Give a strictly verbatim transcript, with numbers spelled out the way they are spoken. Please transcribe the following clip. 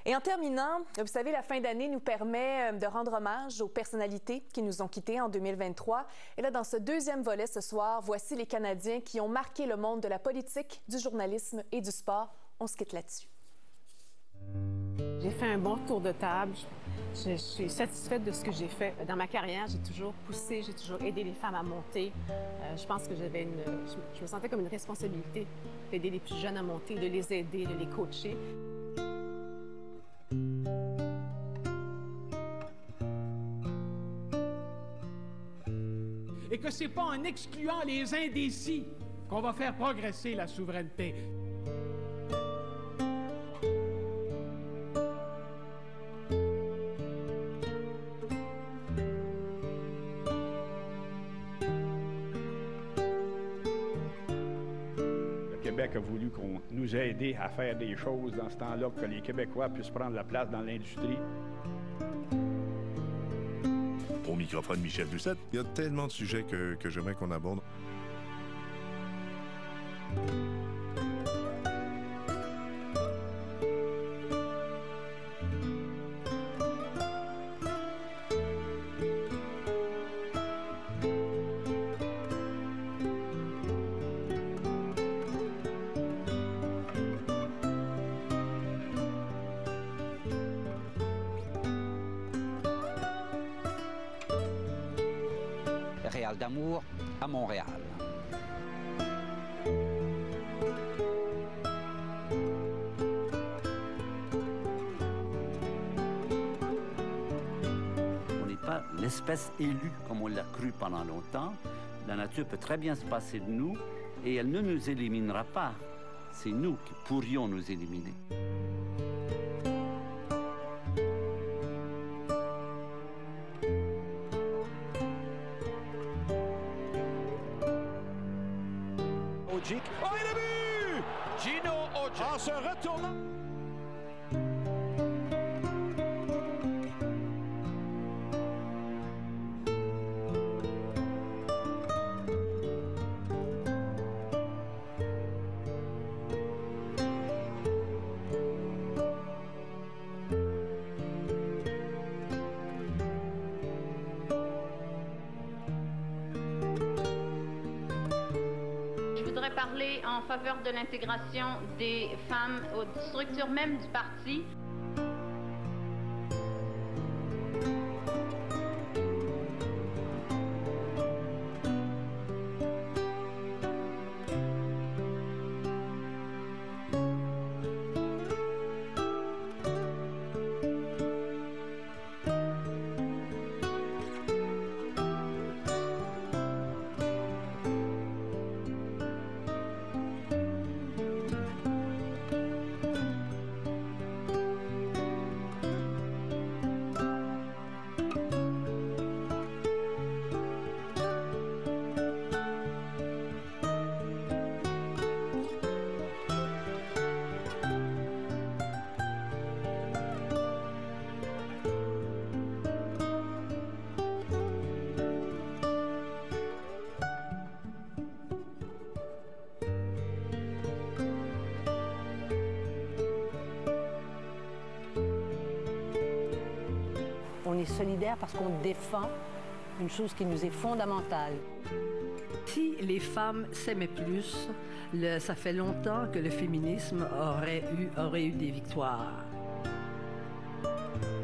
Et en terminant, vous savez, la fin d'année nous permet de rendre hommage aux personnalités qui nous ont quittés en deux mille vingt-trois. Et là, dans ce deuxième volet ce soir, voici les Canadiens qui ont marqué le monde de la politique, du journalisme et du sport. On se quitte là-dessus. J'ai fait un bon tour de table. Je, je suis satisfaite de ce que j'ai fait. Dans ma carrière, j'ai toujours poussé, j'ai toujours aidé les femmes à monter. Euh, je pense que j'avais une... Je, je me sentais comme une responsabilité d'aider les plus jeunes à monter, de les aider, de les coacher. Et que c'est pas en excluant les indécis qu'on va faire progresser la souveraineté. Le Québec a voulu qu'on nous aide à faire des choses dans ce temps-là, que les Québécois puissent prendre la place dans l'industrie. Au microphone, Michel Doucette. Il y a tellement de sujets que, que j'aimerais qu'on aborde. Réal d'amour à Montréal. On n'est pas l'espèce élue comme on l'a cru pendant longtemps. La nature peut très bien se passer de nous et elle ne nous éliminera pas. C'est nous qui pourrions nous éliminer. Oh, il a vu! Gino Ojic. En se retournant. Parler en faveur de l'intégration des femmes aux structures même du parti. On est solidaire parce qu'on défend une chose qui nous est fondamentale. Si les femmes s'aimaient plus, le, ça fait longtemps que le féminisme aurait eu, aurait eu des victoires.